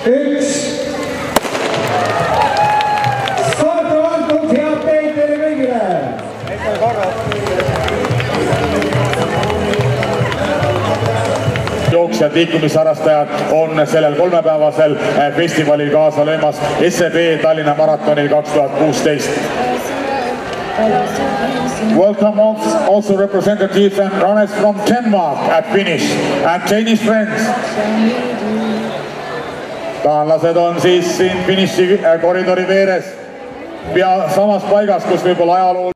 1. Start on antud, head teid teile kõigile! Jooksjad, liikumisharrastajad on sellel kolmepäevasel festivalil kaasa löömas SEB Tallinna maratonil 2016. Welcome also representatives and runners from Denmark at finish and Danish friends. Taanlased on siis siin finiši koridori veeres, pea samas paigas, kus võib-olla ajalool